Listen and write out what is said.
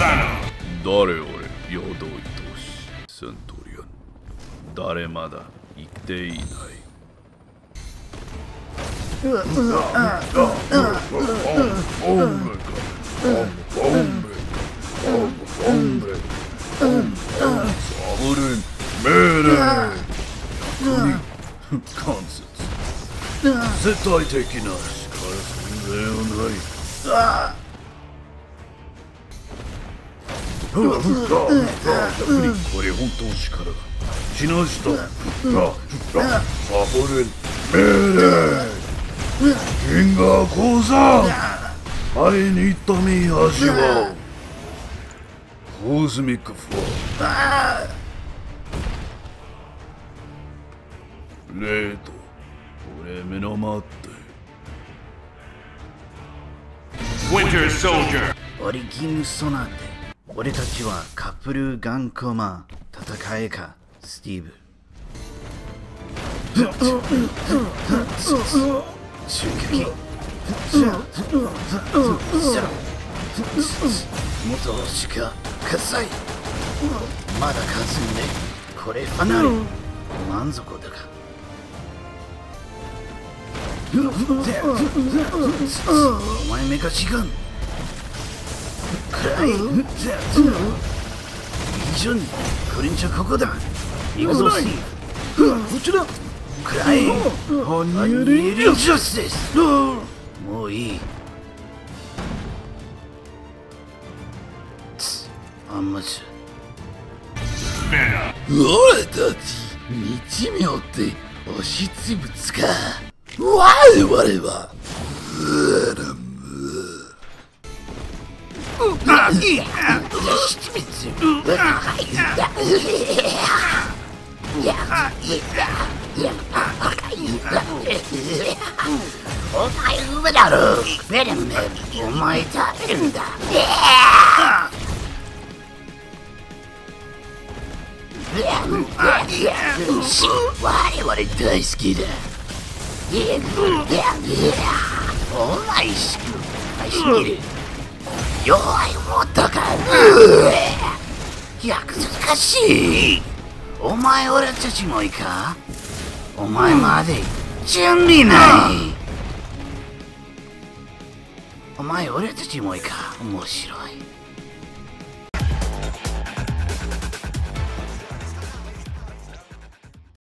誰俺、陽動投資セントリアン。誰まだ生きていない。絶対的な力ではない。これ本当の力だ。死なしたサボレン命令キンガー降参。会いに行ったみ味わう。コズミックフォーレート、俺目の前ってウィンターソルジャー。 オリキムソナーテ。俺たちはカップルガンコマン。戦えかスティーブ。襲撃。元星か火災。まだかすんでこれファナル満足だか。お前メカ違う暗い。以上にクリンチャーここだ。行くぞスティーブ。こちら暗い。ハニーリンジャスです。もういい。あんまじゃ。俺たち日妙って押しつぶつか。我々はお前上だろ。ベレンベンお前食べるんだ。我々大好きだ。お前しく愛しきる。弱いもっとか。難しい。お前俺たちもいいか。お前まで準備ない。お前俺たちもいいか。面白い。